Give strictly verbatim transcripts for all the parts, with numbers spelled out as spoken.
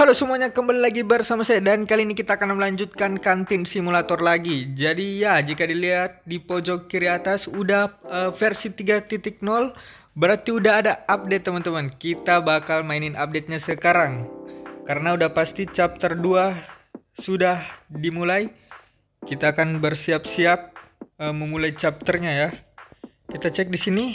Halo semuanya, kembali lagi bersama saya dan kali ini kita akan melanjutkan kantin simulator lagi. Jadi ya, jika dilihat di pojok kiri atas udah eh, versi tiga titik nol, berarti udah ada update teman-teman. Kita bakal mainin update-nya sekarang. Karena udah pasti chapter dua sudah dimulai. Kita akan bersiap-siap eh, memulai chapternya ya. Kita cek di sini.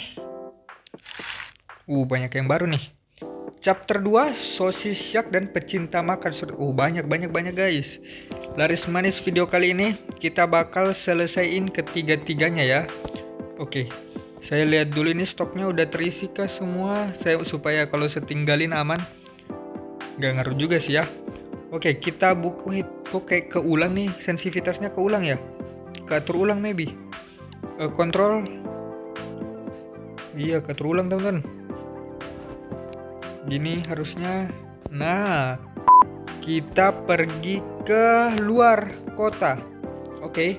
Uh, banyak yang baru nih. Chapter dua, sosis syak dan pecinta makan. Oh, banyak-banyak-banyak guys. Laris manis video kali ini kita bakal selesaiin ketiga-tiganya ya. Oke, saya lihat dulu ini stoknya udah terisi kah semua. Saya supaya kalau setinggalin aman. Gak ngaruh juga sih ya. Oke, kita buka. Wait, kok kayak keulang nih, sensitivitasnya keulang ya. Keatur ulang maybe. Uh, kontrol. Iya, keatur ulang teman-teman. Gini harusnya. Nah, kita pergi ke luar kota. Oke.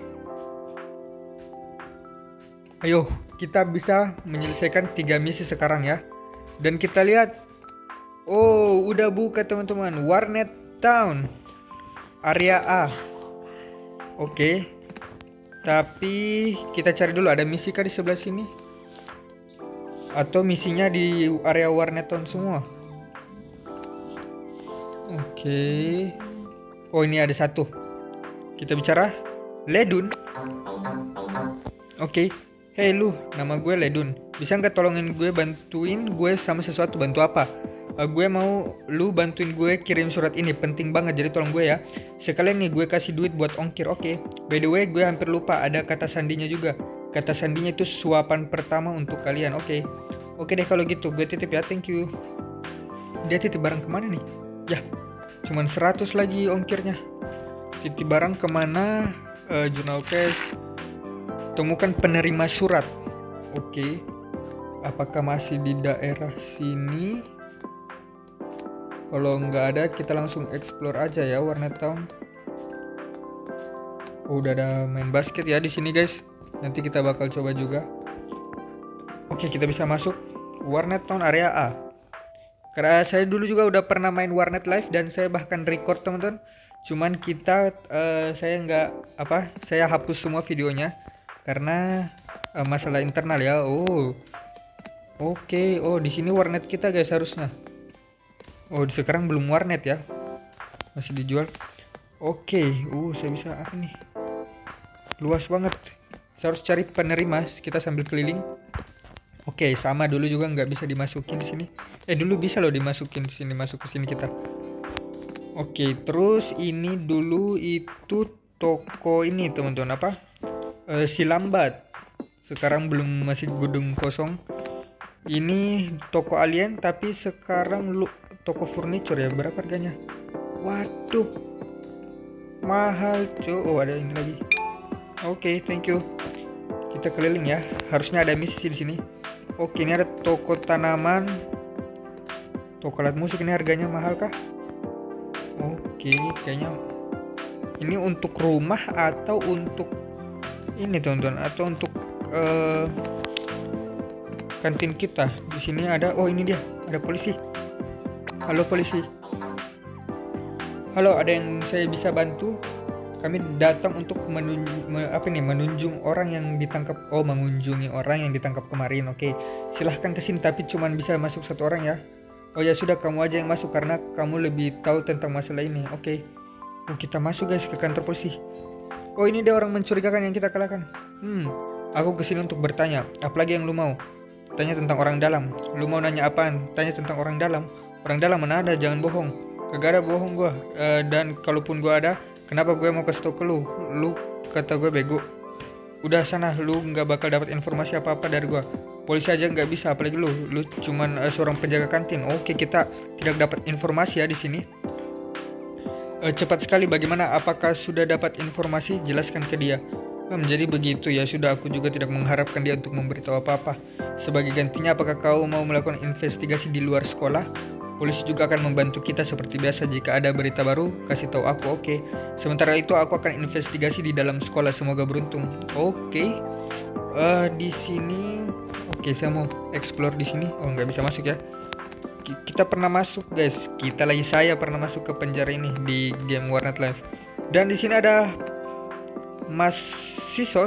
Ayo, kita bisa menyelesaikan tiga misi sekarang ya. Dan kita lihat. Oh, udah buka teman-teman. Warnet Town. Area A. Oke. Tapi kita cari dulu, ada misi kah di sebelah sini? Atau misinya di area Warnet Town semua? Oke. Oh, ini ada satu. Kita bicara Ledun. Oke. Hey lu, nama gue Ledun. Bisa nggak tolongin gue, bantuin gue sama sesuatu? Bantu apa? Uh, gue mau lu bantuin gue kirim surat ini, penting banget, jadi tolong gue ya. Sekalian nih gue kasih duit buat ongkir. Oke. By the way, gue hampir lupa ada kata sandinya juga. Kata sandinya itu suapan pertama untuk kalian. Oke. Oke deh kalau gitu, gue titip ya, thank you. Dia titip barang kemana nih? Ya, cuman seratus lagi ongkirnya. Titip barang kemana? Uh, jurnal cash. Temukan penerima surat. Oke. Apakah masih di daerah sini? Kalau nggak ada, kita langsung explore aja ya Warnet Town. Oh, udah ada main basket ya di sini guys. Nanti kita bakal coba juga. Oke, kita bisa masuk Warnet Town area A. Karena saya dulu juga udah pernah main Warnet Live dan saya bahkan record teman-teman. Cuman kita uh, saya nggak apa, saya hapus semua videonya karena uh, masalah internal ya. Oh, oke. Okay. Oh, di sini warnet kita guys harusnya. Oh, sekarang belum warnet ya, masih dijual. Oke. Okay. Uh, saya bisa apa nih? Luas banget. Saya harus cari penerima. Kita sambil keliling. Oke, okay, sama dulu juga nggak bisa dimasukin di sini. Eh, dulu bisa loh dimasukin di sini, masuk ke sini kita. Oke, okay, terus ini dulu itu toko ini teman-teman apa? Uh, si lambat. Sekarang belum, masih gedung kosong. Ini toko alien tapi sekarang lu toko furniture ya. Berapa harganya? Waduh, mahal cuy. Oh, ada ini lagi. Oke, okay, thank you. Kita keliling ya. Harusnya ada misi di sini. Oke, ini ada toko tanaman. Toko alat musik, ini harganya mahal kah? Oke, kayaknya ini untuk rumah atau untuk ini teman-teman, atau untuk uh, kantin kita. Di sini ada, oh ini dia, ada polisi. Halo polisi. Halo, ada yang saya bisa bantu? Kami datang untuk menun, me, apa nih, menunjung orang yang ditangkap. Oh, mengunjungi orang yang ditangkap kemarin. Oke, silahkan kesini, tapi cuman bisa masuk satu orang ya. Oh ya sudah, kamu aja yang masuk karena kamu lebih tahu tentang masalah ini. Oke. Oh, kita masuk guys ke kantor polisi. Oh, ini dia orang mencurigakan yang kita kalahkan. Hmm, aku kesini untuk bertanya. Apalagi yang lu mau? Tanya tentang orang dalam. Lu mau nanya apaan? Tanya tentang orang dalam. Orang dalam mana ada? Jangan bohong. Kagak ada bohong gua. Uh, dan kalaupun gua ada, kenapa gue mau kasih tau ke lu? Lu kata gue bego. Udah sana, lu nggak bakal dapat informasi apa-apa dari gue. Polisi aja nggak bisa, apalagi lu. Lu cuman uh, seorang penjaga kantin. Oke, kita tidak dapat informasi ya di sini. Uh, cepat sekali, bagaimana? Apakah sudah dapat informasi? Jelaskan ke dia. Hmm, jadi begitu ya. Sudah, aku juga tidak mengharapkan dia untuk memberitahu apa-apa. Sebagai gantinya, apakah kau mau melakukan investigasi di luar sekolah? Polisi juga akan membantu kita seperti biasa. Jika ada berita baru, kasih tahu aku. Oke. Okay. Sementara itu aku akan investigasi di dalam sekolah. Semoga beruntung. Oke. Okay. Uh, di sini, oke, okay, saya mau explore di sini. Oh, nggak bisa masuk ya. Ki- kita pernah masuk guys, kita lagi saya pernah masuk ke penjara ini di game Warnet Live. Dan di sini ada Mas Sisos.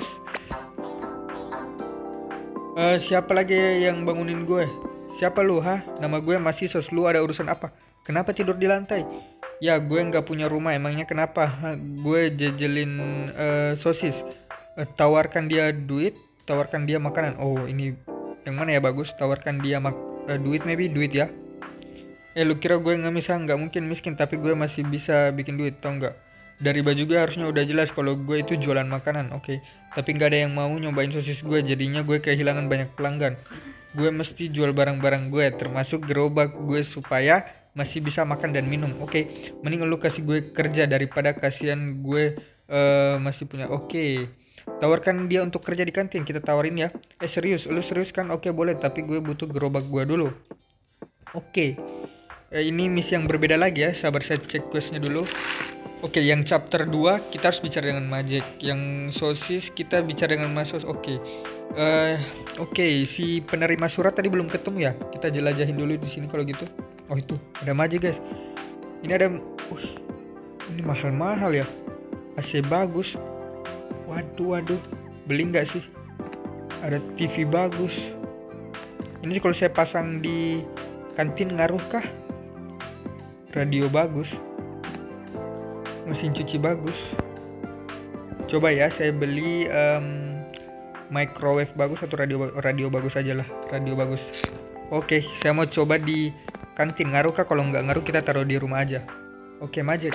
Eh, siapa lagi yang bangunin gue? Siapa lu, ha? Nama gue Mas Sisos. Lu ada urusan apa? Kenapa tidur di lantai? Ya, gue nggak punya rumah. Emangnya kenapa? Ha, gue jejelin eh, sosis. Eh, tawarkan dia duit, tawarkan dia makanan. Oh, ini yang mana ya bagus? Tawarkan dia mak eh, duit, maybe duit ya. Eh, lu kira gue nggak bisa? Nggak mungkin miskin, tapi gue masih bisa bikin duit, tau nggak? Dari baju gue harusnya udah jelas kalau gue itu jualan makanan, oke. Okay. Tapi nggak ada yang mau nyobain sosis gue, jadinya gue kehilangan banyak pelanggan. Gue mesti jual barang-barang gue, termasuk gerobak gue supaya masih bisa makan dan minum, oke. Okay. Mending lu kasih gue kerja daripada kasihan gue uh, masih punya, oke. Okay. Tawarkan dia untuk kerja di kantin, kita tawarin ya. Eh serius, lu serius kan? Oke okay, boleh, tapi gue butuh gerobak gue dulu. Oke. Okay. Eh, ini misi yang berbeda lagi ya, sabar saya cek questnya dulu. Oke, yang chapter dua kita harus bicara dengan Majek. Yang sosis kita bicara dengan Masos. Oke. Uh, Oke, si penerima surat tadi belum ketemu ya. Kita jelajahin dulu di sini kalau gitu. Oh itu, ada Majek guys. Ini ada uh, ini mahal-mahal ya. A C bagus. Waduh, waduh. Beli nggak sih? Ada T V bagus. Ini kalau saya pasang di kantin ngaruh kah? Radio bagus. Mesin cuci bagus. Coba ya saya beli um, microwave bagus atau radio radio bagus aja lah. Radio bagus. Oke, saya mau coba di kantin. Ngaruh kah? Kalau nggak ngaruh kita taruh di rumah aja. Oke, Majek.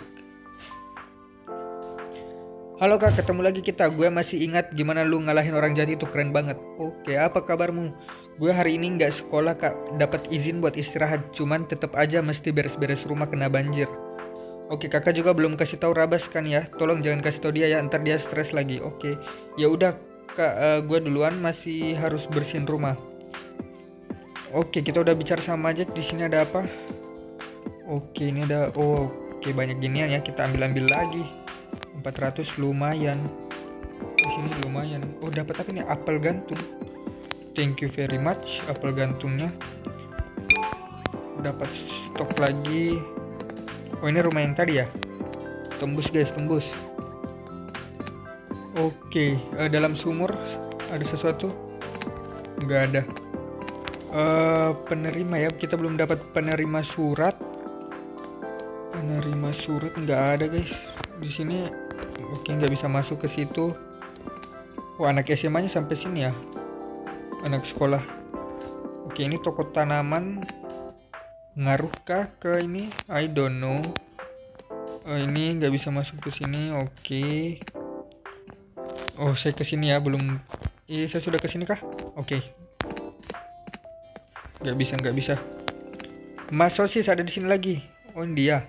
Halo kak, ketemu lagi kita. Gue masih ingat gimana lu ngalahin orang jahat itu, keren banget. Oke, apa kabarmu? Gue hari ini nggak sekolah kak, dapat izin buat istirahat. Cuman tetap aja mesti beres-beres rumah kena banjir. Oke, kakak juga belum kasih tahu Rabas kan ya? Tolong jangan kasih tahu dia ya, ntar dia stres lagi. Oke, ya udah kak, uh, gue duluan masih harus bersihin rumah. Oke, kita udah bicara sama Majek. Di sini ada apa? Oke, ini ada. Oh, oke banyak ginian ya. Kita ambil-ambil lagi. empat ratus lumayan. Di sini lumayan. Oh, dapat apa nih? Apel gantung. Thank you very much apel gantungnya. Dapat stok lagi. Oh, ini rumah yang tadi ya. Tembus guys, tembus. Oke, uh, dalam sumur ada sesuatu? Nggak ada. Uh, penerima ya, kita belum dapat penerima surat. Penerima surat nggak ada guys. Di sini, oke nggak bisa masuk ke situ. Oh, anak S M A-nya sampai sini ya. Anak sekolah. Oke, ini toko tanaman. Ngaruhkah ke ini? I don't know. Oh, ini nggak bisa masuk ke sini. Oke. Oh, saya ke sini ya, belum. Iya, saya sudah ke sini kah? Oke. Nggak bisa, nggak bisa. Mas Sosis ada di sini lagi. Oh, ini dia.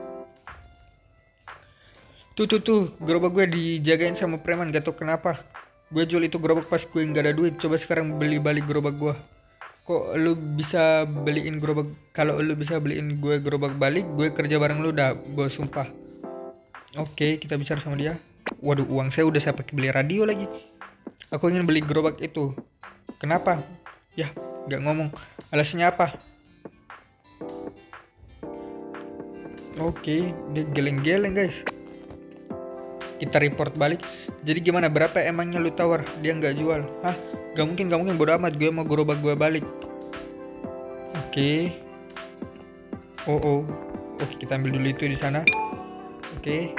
Tuh, tuh, tuh. Gerobak gue dijagain sama preman. Gak tau kenapa. Gue jual itu gerobak pas gue nggak ada duit. Coba sekarang beli balik gerobak gue. Kok lu bisa beliin gerobak? Kalau lu bisa beliin gue gerobak balik, gue kerja bareng lu dah, gue sumpah. Oke, kita bicara sama dia. Waduh, uang saya udah saya pakai beli radio lagi. Aku ingin beli gerobak itu. Kenapa? Ya, nggak ngomong. Alasannya apa? Oke, dia geleng-geleng guys. Kita report balik. Jadi gimana? Berapa emangnya lu tawar? Dia nggak jual. Hah? Gak mungkin, gak mungkin, bodo amat. Gue mau gerobak gue balik. Oke. Oh, oh. Oke, kita ambil dulu itu di sana. Oke.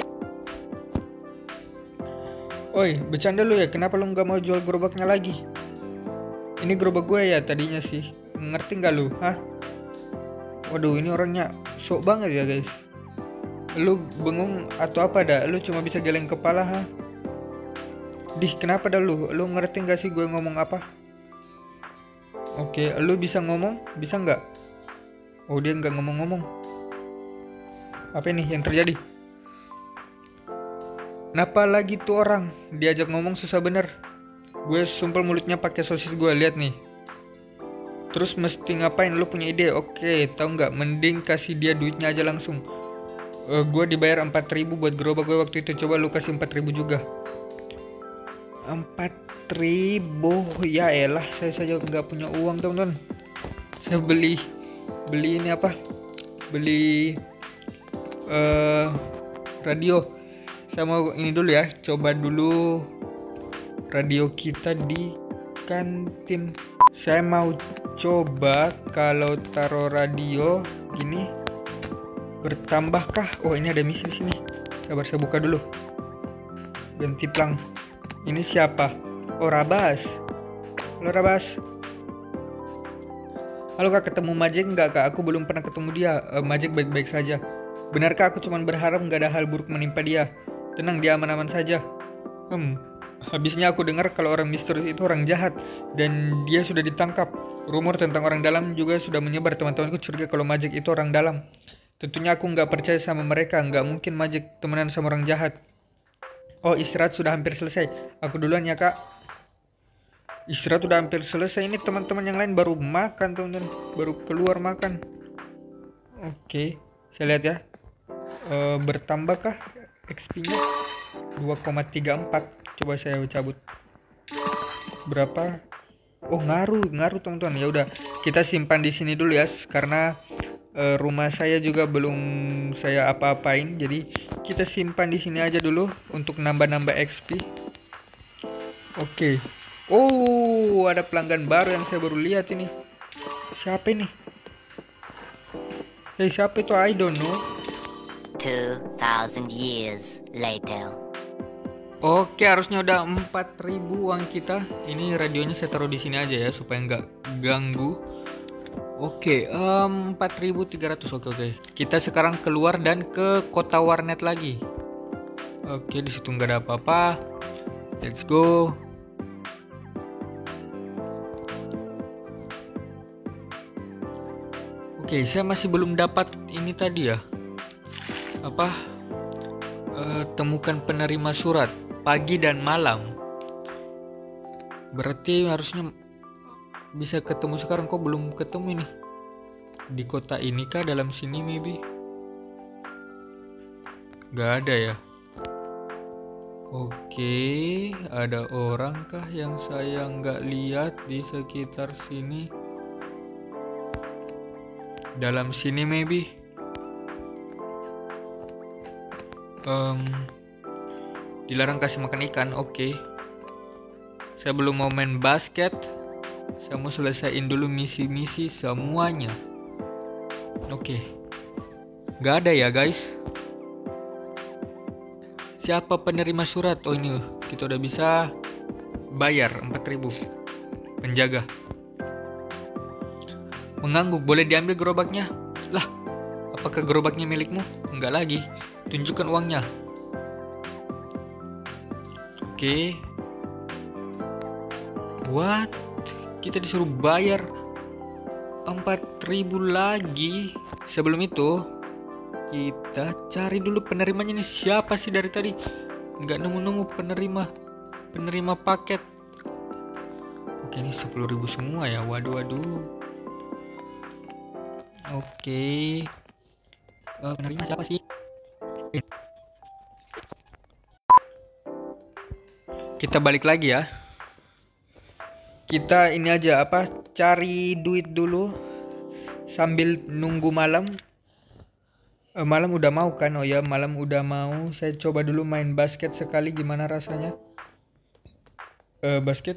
Oi, bercanda lu ya? Kenapa lu nggak mau jual gerobaknya lagi? Ini gerobak gue ya tadinya sih. Ngerti nggak lu? Hah? Waduh, ini orangnya sok banget ya guys. Lu bengong atau apa dah? Lu cuma bisa geleng kepala, ha? Dih, kenapa dah lu? Lu ngerti gak sih gue ngomong apa? Oke, lu bisa ngomong? Bisa nggak? Oh, dia nggak ngomong-ngomong. Apa ini yang terjadi? Kenapa lagi tuh orang? Diajak ngomong susah bener. Gue sumpel mulutnya pakai sosis gue, lihat nih. Terus mesti ngapain? Lu punya ide? Oke, tahu nggak? Mending kasih dia duitnya aja langsung. Uh, gue dibayar empat ribu buat gerobak gue waktu itu. Coba lu kasih empat ribu juga. Empat ribu, ya elah, saya saja nggak punya uang teman-teman. Saya beli beli ini apa? Beli uh, radio. Saya mau ini dulu ya, coba dulu radio kita di kantin. Saya mau coba kalau taruh radio gini bertambahkah? Oh, ini ada misi di sini. Sabar, saya buka dulu. Ganti plang. Ini siapa? Oh, Rabas. Halo Rabas. Halo kak, ketemu Majek nggak kak? Aku belum pernah ketemu dia. Uh, Majek baik-baik saja. Benarkah aku cuma berharap nggak ada hal buruk menimpa dia? Tenang, dia aman-aman saja. Hmm, habisnya aku dengar kalau orang misterius itu orang jahat dan dia sudah ditangkap. Rumor tentang orang dalam juga sudah menyebar. Teman-temanku curiga kalau Majek itu orang dalam. Tentunya aku nggak percaya sama mereka. Nggak mungkin Majek temenan sama orang jahat. Oh, istirahat sudah hampir selesai. Aku duluan ya kak. Istirahat sudah hampir selesai. Ini teman-teman yang lain baru makan teman-teman. Baru keluar makan. Oke, saya lihat ya. E, bertambahkah X P-nya? dua koma tiga empat. Coba saya cabut. Berapa? Oh, ngaruh, ngaruh teman-teman. Ya udah, kita simpan di sini dulu ya karena e, rumah saya juga belum saya apa-apain. Jadi kita simpan di sini aja dulu untuk nambah-nambah X P. Oke. Oh, ada pelanggan baru yang saya baru lihat ini. Siapa ini? Hey, siapa itu? I don't know. two thousand years later. Oke, harusnya udah empat ribu uang kita. Ini radionya saya taruh di sini aja ya supaya nggak ganggu. Oke, um, empat ribu tiga ratus. Oke, oke. Kita sekarang keluar dan ke kota warnet lagi. Oke, di situ nggak ada apa-apa. Let's go. Oke, saya masih belum dapat ini tadi ya. Apa? Uh, temukan penerima surat pagi dan malam. Berarti harusnya bisa ketemu sekarang. Kok belum ketemu ini? Di kota ini kah? Dalam sini maybe? Gak ada ya. Oke, ada orang kah yang saya nggak lihat di sekitar sini? Dalam sini maybe. Um, dilarang kasih makan ikan. Oke. Saya belum mau main basket. Saya mau selesaiin dulu misi-misi semuanya. Oke. Gak ada ya guys. Siapa penerima surat? Oh, ini kita udah bisa bayar empat ribu. Penjaga mengangguk. Boleh diambil gerobaknya? Lah, apakah gerobaknya milikmu? Enggak lagi. Tunjukkan uangnya. Oke. What? Kita disuruh bayar empat ribu lagi. Sebelum itu kita cari dulu penerimanya nih. Siapa sih dari tadi? Enggak nemu-nemu penerima Penerima paket. Oke, ini sepuluh ribu semua ya. Waduh, waduh. Oke, uh, penerima siapa sih? Eh. Kita balik lagi ya. Kita ini aja apa? Cari duit dulu sambil nunggu malam. Uh, malam udah mau kan? Oh ya, malam udah mau. Saya coba dulu main basket sekali. Gimana rasanya? Uh, basket.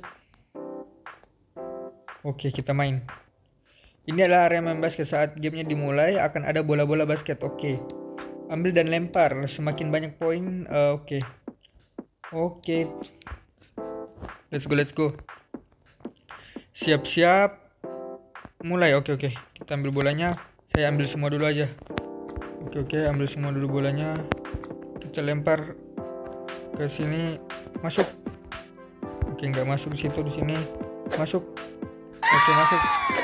Oke, kita main. Ini adalah area main basket. Saat gamenya dimulai akan ada bola-bola basket. Oke. Ambil dan lempar. Semakin banyak poin. Uh, Oke. Oke. Let's go, let's go. Siap-siap. Mulai. Oke, oke. Kita ambil bolanya. Saya ambil semua dulu aja. Oke, oke. Ambil semua dulu bolanya. Kita lempar ke sini. Masuk. Oke, nggak masuk di situ. Di sini. Masuk. Oke, masuk.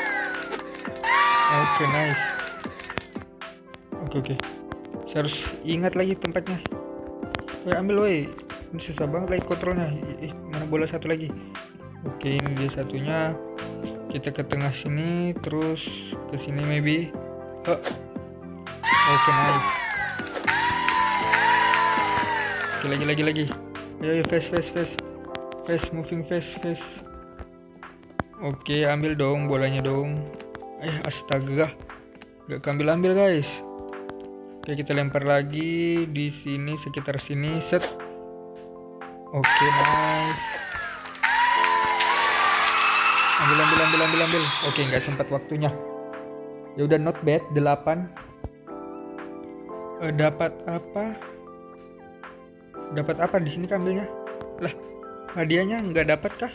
Oke, nice. Oke, oke. Saya harus ingat lagi tempatnya. Woi, ambil woi. Ini susah banget lagi kontrolnya. Ih, mana bola satu lagi? Oke, ini dia satunya. Kita ke tengah sini, terus ke sini maybe. Oh. Oke, nice. Oke, lagi lagi lagi. Ayo, ayo, fast fast fast. Fast moving fast fast. Oke, ambil dong bolanya dong. Eh, astaga. Gak keambil ambil guys. Oke, kita lempar lagi di sini, sekitar sini. Set. Oke, nice. Ambil ambil ambil ambil ambil. Oke, nggak sempat waktunya. Ya udah, not bad. Delapan. Eh, dapat apa? Dapat apa di sini ambilnya? Lah, hadiahnya nggak dapat kah?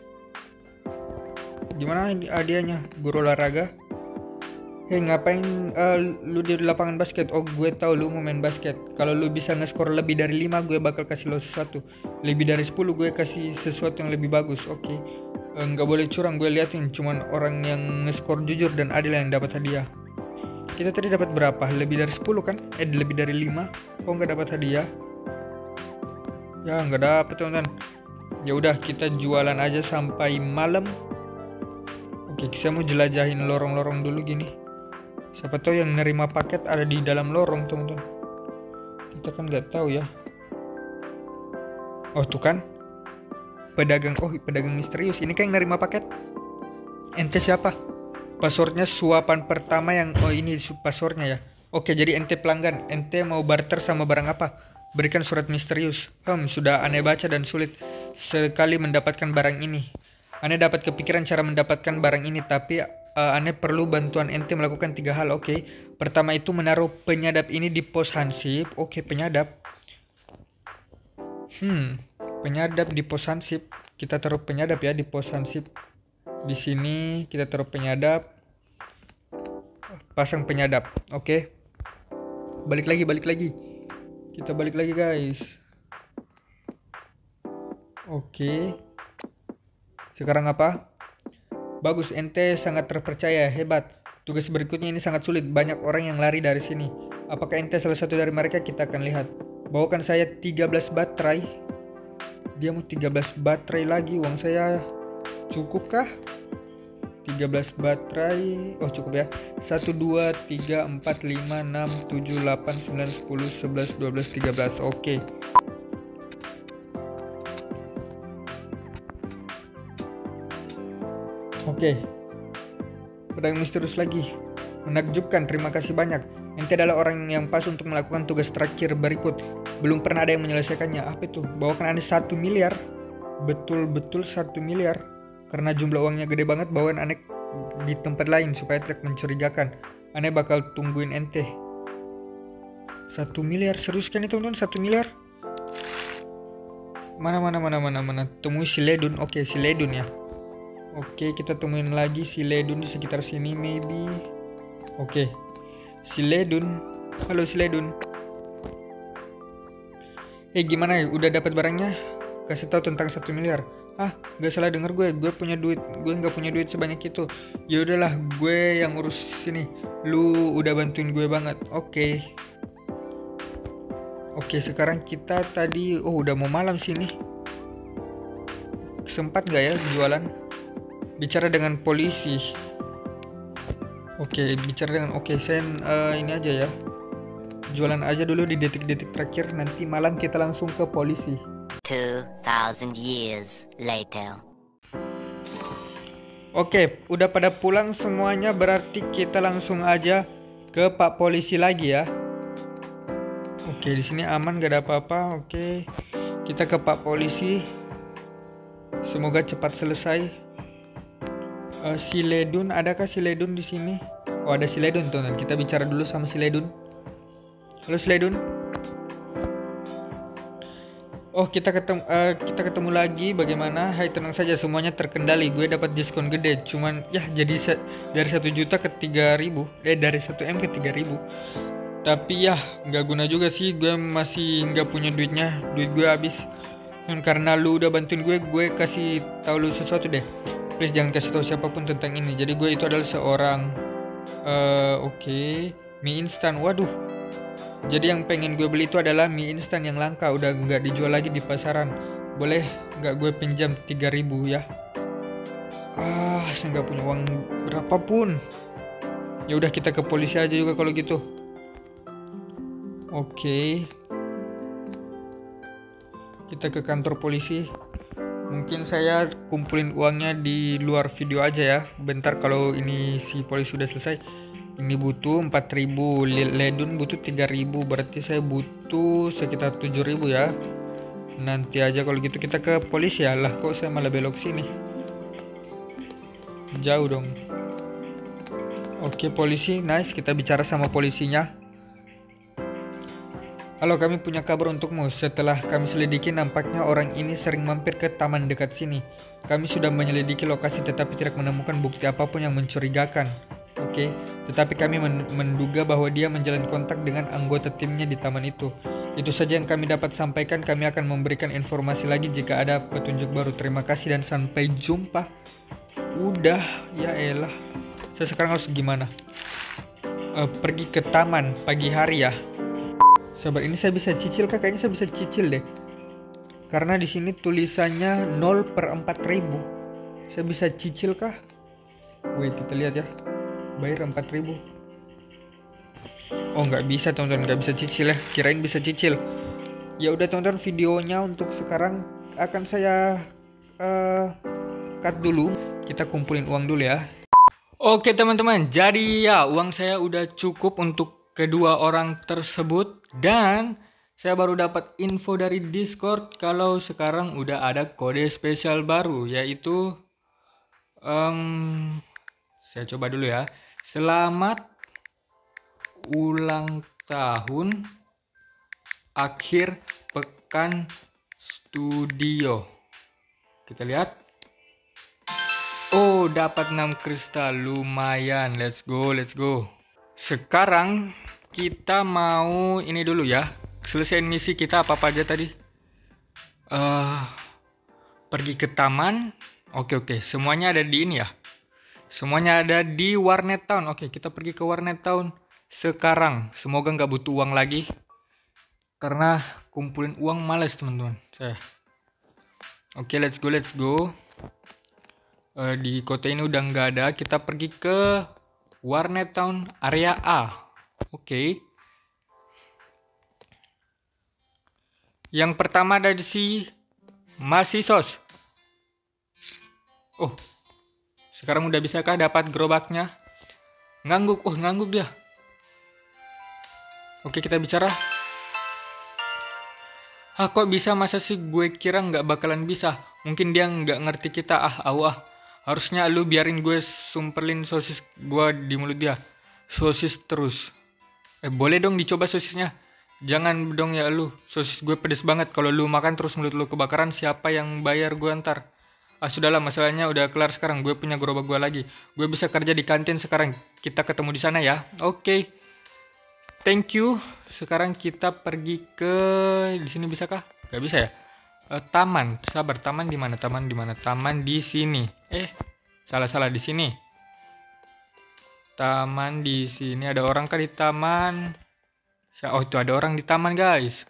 Gimana hadiahnya? Guru olahraga. Hei, ngapain uh, lu di lapangan basket? Oh, gue tahu lu mau main basket. Kalau lu bisa nge-score lebih dari lima, gue bakal kasih lo sesuatu. Lebih dari sepuluh, gue kasih sesuatu yang lebih bagus. Oke. Okay. Uh, nggak boleh curang, gue liatin cuman orang yang nge-score jujur dan adil yang dapat hadiah. Kita tadi dapat berapa? Lebih dari sepuluh kan? Eh, lebih dari lima. Kok nggak dapat hadiah? Ya, nggak dapet teman-teman. Ya udah, kita jualan aja sampai malam. Oke, saya mau jelajahin lorong-lorong dulu gini. Siapa tahu yang nerima paket ada di dalam lorong, teman-teman. Kita kan nggak tahu ya. Oh, tuh kan. Pedagang, oh pedagang misterius. Ini kan yang nerima paket. Ente siapa? Passwordnya suapan pertama yang, oh ini passwordnya ya. Oke, jadi ente pelanggan. Ente mau barter sama barang apa? Berikan surat misterius. Hmm, sudah aneh baca dan sulit sekali mendapatkan barang ini. Aneh dapat kepikiran cara mendapatkan barang ini, tapi uh, aneh perlu bantuan ente melakukan tiga hal. Oke, okay. Pertama itu menaruh penyadap ini di pos hansip. Oke, okay, penyadap. Hmm, penyadap di pos hansip. Kita taruh penyadap ya di pos hansip. Di sini kita taruh penyadap. Pasang penyadap. Oke. Okay. Balik lagi, balik lagi. Kita balik lagi guys. Oke. Okay. Sekarang apa? Bagus, ente sangat terpercaya, hebat. Tugas berikutnya ini sangat sulit, banyak orang yang lari dari sini. Apakah ente salah satu dari mereka? Kita akan lihat. Bawakan saya tiga belas baterai. Dia mau tiga belas baterai lagi, uang saya cukupkah? tiga belas baterai, oh cukup ya. satu, dua, tiga, empat, lima, enam, tujuh, delapan, sembilan, sepuluh, sebelas, dua belas, tiga belas, oke. Okay. Oke, okay. Pedagang misterius lagi. Menakjubkan, terima kasih banyak. Ente adalah orang yang pas untuk melakukan tugas terakhir berikut. Belum pernah ada yang menyelesaikannya. Apa itu? Bawakan aneh satu miliar. Betul-betul satu miliar. Karena jumlah uangnya gede banget, bawaan aneh di tempat lain supaya tidak mencurigakan. Aneh bakal tungguin ente. Satu miliar, serius kan itu teman-teman? Satu miliar? Mana, mana, mana, mana, mana. Temui si Ledun. Oke, okay, si Ledun ya. Oke, kita temuin lagi si Ledun di sekitar sini maybe. Oke. Si Ledun. Halo si Ledun. Eh, gimana ya? Udah dapat barangnya? Kasih tahu tentang satu miliar. Ah, gak salah denger gue. Gue punya duit. Gue gak punya duit sebanyak itu. Ya udahlah, gue yang urus sini. Lu udah bantuin gue banget. Oke. Oke, sekarang kita tadi, oh udah mau malam sini. Sempat gak ya jualan? Bicara dengan polisi. Oke, bicara dengan oke, saya uh, ini aja ya. Jualan aja dulu di detik-detik terakhir, nanti malam kita langsung ke polisi. two thousand years later. Oke, udah pada pulang semuanya, berarti kita langsung aja ke Pak Polisi lagi ya. Oke, di sini aman, gak ada apa-apa. Oke, kita ke Pak Polisi. Semoga cepat selesai. Uh, si Ledun, adakah si Ledun di sini? Oh, ada si Ledun tuh. Kita bicara dulu sama si Ledun. Halo si Ledun. Oh, kita ketemu uh, kita ketemu lagi. Bagaimana? Hai, tenang saja, semuanya terkendali. Gue dapat diskon gede. Cuman ya jadi se- dari satu juta ke tiga ribu. Eh dari satu M ke tiga ribu. Tapi ya nggak guna juga sih. Gue masih nggak punya duitnya. Duit gue habis. Dan karena lu udah bantuin gue, gue kasih tahu lu sesuatu deh. Please jangan kasih tahu siapapun tentang ini. Jadi gue itu adalah seorang uh, oke okay. mie instan. Waduh. Jadi yang pengen gue beli itu adalah mie instan yang langka, udah nggak dijual lagi di pasaran. Boleh nggak gue pinjam tiga ribu ya? Ah, saya nggak punya uang berapapun. Ya udah, kita ke polisi aja juga kalau gitu. Oke. Okay. Kita ke kantor polisi. Mungkin saya kumpulin uangnya di luar video aja ya. Bentar, kalau ini si polisi sudah selesai, Ini butuh empat ribu, ledun butuh tiga ribu, berarti saya butuh sekitar tujuh ribu ya. Nanti aja kalau gitu kita ke polisi ya. Lah kok saya malah belok sini. Jauh dong. Oke polisi, nice, kita bicara sama polisinya. Halo, kami punya kabar untukmu. Setelah kami selidiki, nampaknya orang ini sering mampir ke taman dekat sini. Kami sudah menyelidiki lokasi tetapi tidak menemukan bukti apapun yang mencurigakan. Oke, tetapi kami men menduga bahwa dia menjalin kontak dengan anggota timnya di taman itu. Itu saja yang kami dapat sampaikan. Kami akan memberikan informasi lagi jika ada petunjuk baru. Terima kasih dan sampai jumpa. Udah, ya elah. Saya sekarang harus gimana? Uh, pergi ke taman pagi hari ya. Sabar, ini saya bisa cicil kah? Kayaknya saya bisa cicil deh. Karena di sini tulisannya nol per empat ribu. Saya bisa cicil kah? Wait, kita lihat ya. Bayar empat ribu. Oh, nggak bisa teman-teman, nggak bisa cicil ya. Kirain bisa cicil. Ya udah teman-teman, videonya untuk sekarang akan saya uh, cut dulu. Kita kumpulin uang dulu ya. Oke teman-teman, jadi ya uang saya udah cukup untuk kedua orang tersebut. Dan saya baru dapat info dari Discord kalau sekarang udah ada kode spesial baru, yaitu um, saya coba dulu ya. Selamat ulang tahun akhir pekan studio. Kita lihat. Oh, dapat enam kristal, lumayan. Let's go, let's go. Sekarang kita mau ini dulu ya. Selesaiin misi kita apa-apa aja tadi. Uh, pergi ke taman. Oke oke, semuanya ada di ini ya. Semuanya ada di Warnet Town. Oke, kita pergi ke Warnet Town sekarang. Semoga nggak butuh uang lagi. Karena kumpulin uang males teman-teman. Saya. Oke, let's go, let's go. Uh, di kota ini udah nggak ada. Kita pergi ke Warnet Town area A. Oke. Okay. Yang pertama ada di si Masisos. Oh. Sekarang udah bisakah dapat gerobaknya? Ngangguk. Oh, ngangguk dia. Oke, kita bicara. Ah, kok bisa? Masa sih gue kira nggak bakalan bisa. Mungkin dia nggak ngerti kita. Ah, au ah. Harusnya lu biarin gue sumpelin sosis gue di mulut dia. Sosis terus. Eh, boleh dong dicoba sosisnya. Jangan dong ya lu. Sosis gue pedes banget. Kalau lu makan terus mulut lu kebakaran, siapa yang bayar gue ntar? Ah, sudahlah, masalahnya udah kelar sekarang. Gue punya gerobak gue lagi. Gue bisa kerja di kantin sekarang. Kita ketemu di sana ya. Oke. Okay. Thank you. Sekarang kita pergi ke di sini bisakah? Gak bisa ya? Uh, taman. Sabar, taman di mana? Taman di mana? Taman di sini. Eh, salah-salah di sini. Taman di sini. Ada orang kah di taman? Oh, itu ada orang di taman, guys.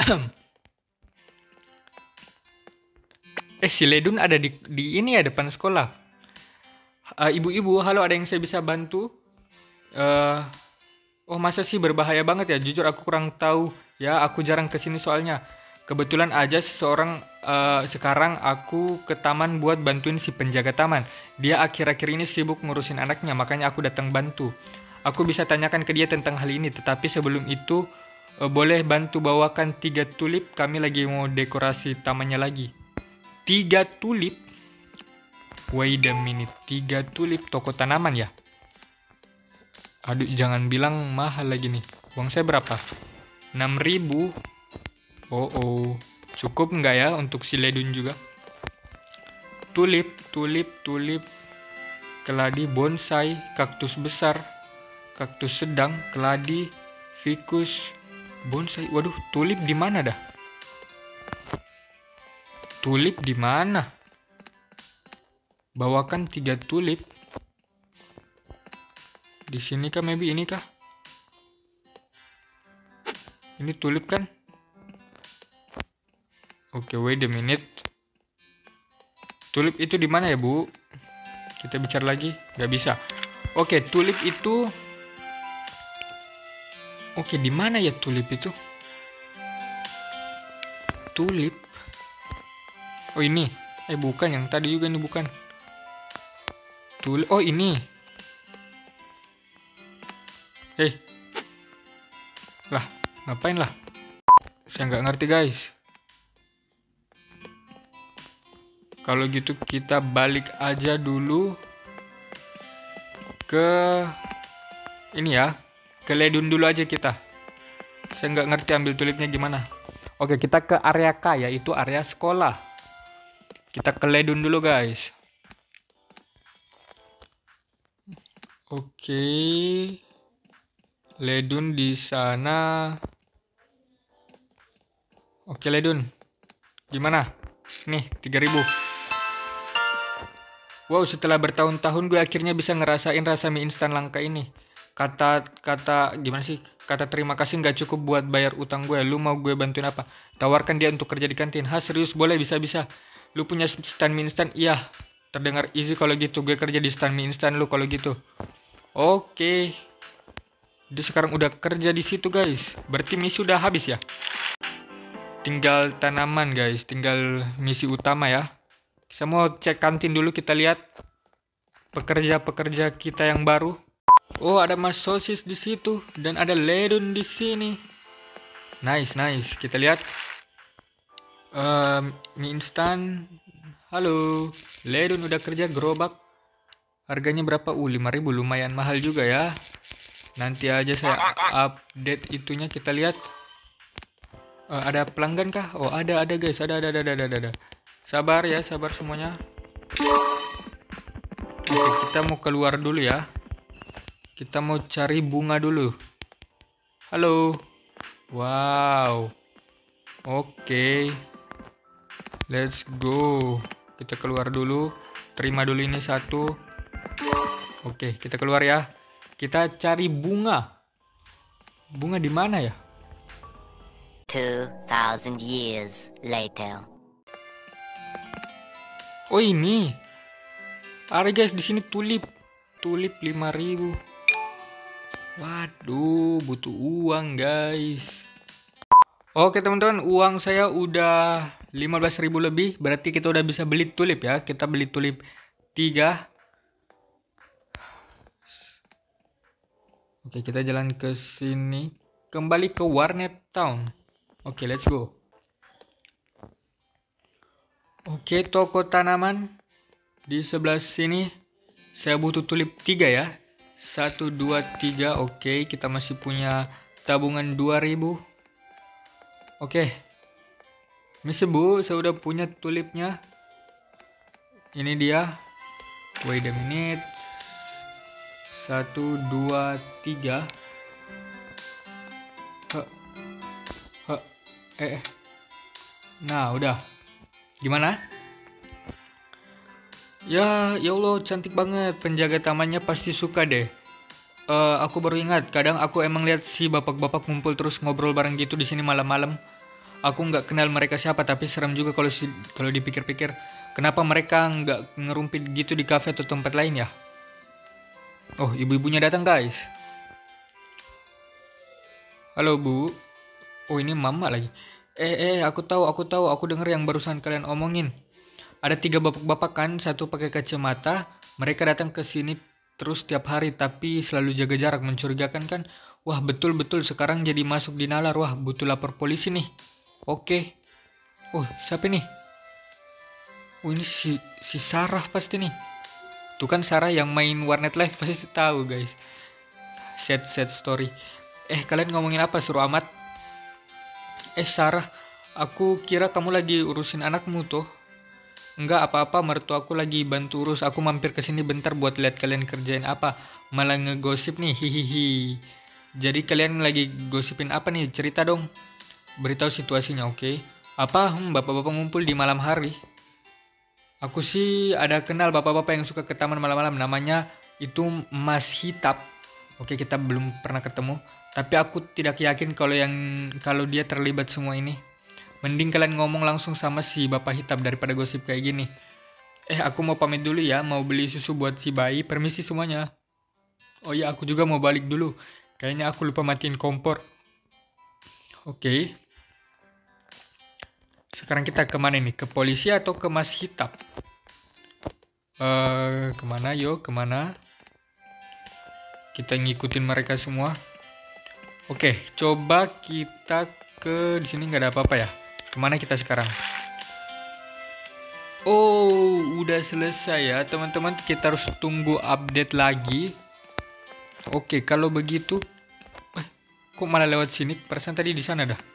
Eh, si Ledun ada di, di ini ya, depan sekolah. Uh, ibu-ibu, halo, ada yang saya bisa bantu? Uh, oh, masa sih berbahaya banget ya? Jujur aku kurang tahu. Ya, aku jarang kesini soalnya. Kebetulan aja seseorang uh, sekarang aku ke taman buat bantuin si penjaga taman. Dia akhir-akhir ini sibuk ngurusin anaknya, makanya aku datang bantu. Aku bisa tanyakan ke dia tentang hal ini, tetapi sebelum itu uh, boleh bantu bawakan tiga tulip. Kami lagi mau dekorasi tamannya lagi. Tiga tulip? Wait a minute, tiga tulip toko tanaman ya? Aduh, jangan bilang mahal lagi nih. Uang saya berapa? enam ribu. Oh oh, cukup nggak ya untuk si Ledun juga? Tulip, tulip, tulip, keladi, bonsai, kaktus besar, kaktus sedang, keladi, fikus, bonsai. Waduh, tulip di mana dah? Tulip di mana? Bawakan tiga tulip. Di sini kah? Maybe ini kah? Ini tulip kan? Oke, okay, wait a minute. Tulip itu di mana ya, Bu? Kita bicara lagi. Gak bisa. Oke, okay, tulip itu. Oke, okay, di mana ya tulip itu? Tulip. Oh, ini. Eh, bukan. Yang tadi juga ini bukan. Tulip. Oh, ini. Hei. Lah, ngapain lah? Saya nggak ngerti guys. Kalau gitu kita balik aja dulu ke ini ya, ke ledun dulu aja kita. Saya nggak ngerti ambil tulipnya gimana. Oke, kita ke area K, yaitu area sekolah. Kita ke ledun dulu guys. Oke, ledun di sana. Oke ledun, gimana? Nih tiga ribu. Wow, setelah bertahun-tahun gue akhirnya bisa ngerasain rasa mie instan langka ini. Kata kata gimana sih? Kata terima kasih nggak cukup buat bayar utang gue. Lu mau gue bantuin apa? Tawarkan dia untuk kerja di kantin. Hah, serius? Boleh, bisa-bisa. Lu punya stand mie instan? Iya. Terdengar easy kalau gitu. Gue kerja di stand mie instan lu kalau gitu. Oke. Dia sekarang udah kerja di situ guys. Berarti misi udah habis ya? Tinggal tanaman guys. Tinggal misi utama ya. Saya mau cek kantin dulu, kita lihat pekerja-pekerja kita yang baru. Oh, ada mas sosis di situ dan ada ledun di sini. Nice, nice. Kita lihat. Um, mie instan. Halo, ledun udah kerja gerobak. Harganya berapa? Uh, lima ribu, lumayan mahal juga ya. Nanti aja saya update itunya, kita lihat. Uh, ada pelanggan kah? Oh, ada, ada guys. Ada, ada, ada, ada, ada, ada. Sabar ya, sabar semuanya. Oke, kita mau keluar dulu ya. Kita mau cari bunga dulu. Halo. Wow. Oke. Let's go. Kita keluar dulu. Terima dulu ini satu. Oke, kita keluar ya. Kita cari bunga. Bunga di mana ya? Two thousand years later. Oh ini, ada guys di sini tulip, tulip lima ribu. Waduh, butuh uang guys. Oke teman-teman, uang saya udah lima belas ribu lebih, berarti kita udah bisa beli tulip ya. Kita beli tulip tiga. Oke, kita jalan ke sini, kembali ke Warnet Town. Oke, let's go. Oke, toko tanaman di sebelah sini. Saya butuh tulip tiga ya. Satu, dua, tiga. Oke, kita masih punya tabungan dua ribu. Oke. Misi bu, saya udah punya tulipnya. Ini dia. Wait a minute. Satu, dua, tiga. Heh. Heh. Eh. Nah, udah. Gimana? Ya, ya Allah, cantik banget. Penjaga tamannya pasti suka deh. Uh, aku baru ingat, kadang aku emang lihat si bapak-bapak ngumpul terus ngobrol bareng gitu di sini malam-malam. Aku nggak kenal mereka siapa, tapi serem juga kalau si, kalau dipikir-pikir. Kenapa mereka nggak ngerumpit gitu di kafe atau tempat lain ya? Oh, ibu-ibunya datang guys. Halo bu. Oh, ini mama lagi. Eh, eh, aku tahu, aku tahu, aku dengar yang barusan kalian omongin. Ada tiga bapak-bapak kan, satu pakai kacamata. Mereka datang ke sini terus tiap hari, tapi selalu jaga jarak, mencurigakan kan? Wah, betul-betul sekarang jadi masuk di nalar. Wah, butuh lapor polisi nih. Oke. Oh, siapa nih? Oh, ini si si Sarah pasti nih. Tuh kan Sarah yang main Warnet Live pasti tahu guys. Sad sad story. Eh, kalian ngomongin apa? Suruh amat. Eh Sarah, aku kira kamu lagi urusin anakmu tuh. Enggak apa-apa, mertuaku lagi bantu urus. Aku mampir ke sini bentar buat lihat kalian kerjain apa. Malah ngegosip nih, hihihi. Jadi kalian lagi gosipin apa nih? Cerita dong. Beritahu situasinya, oke? Okay? Apa? Hmm, bapak-bapak ngumpul di malam hari. Aku sih ada kenal bapak-bapak yang suka ke taman malam-malam. Namanya itu Mas Hitap. Oke, kita belum pernah ketemu. Tapi aku tidak yakin kalau yang kalau dia terlibat semua ini. Mending kalian ngomong langsung sama si bapak hitam daripada gosip kayak gini. Eh, aku mau pamit dulu ya. Mau beli susu buat si bayi. Permisi semuanya. Oh iya, aku juga mau balik dulu. Kayaknya aku lupa matiin kompor. Oke. Sekarang kita kemana nih? Ke polisi atau ke Mas Hitap? Eh, uh, kemana yo? Kemana? Kita ngikutin mereka semua. Oke, coba kita ke di sini nggak ada apa-apa ya. Kemana kita sekarang? Oh, udah selesai ya teman-teman. Kita harus tunggu update lagi. Oke, kalau begitu, eh, kok malah lewat sini? Perasaan tadi di sana dah.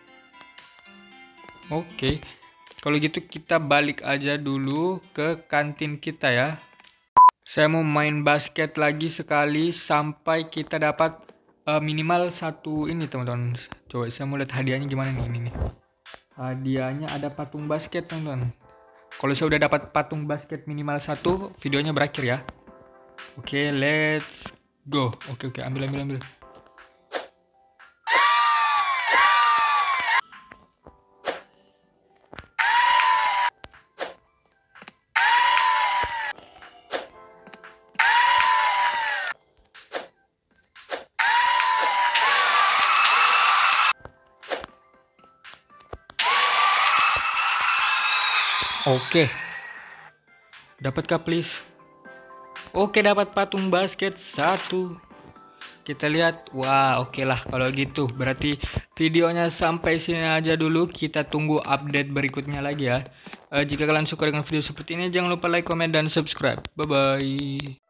Oke, kalau gitu kita balik aja dulu ke kantin kita ya. Saya mau main basket lagi sekali sampai kita dapat uh, minimal satu ini teman-teman. Coba saya mau lihat hadiahnya gimana nih ini nih. Hadiahnya ada patung basket teman-teman. Kalau saya udah dapat patung basket minimal satu, videonya berakhir ya. Oke, let's go. Oke oke, ambil ambil ambil. Oke. Dapatkah please? Oke, dapat patung basket satu. Kita lihat. Wah, oke lah kalau gitu. Berarti videonya sampai sini aja dulu. Kita tunggu update berikutnya lagi ya. Uh, jika kalian suka dengan video seperti ini, jangan lupa like, comment, dan subscribe. Bye-bye.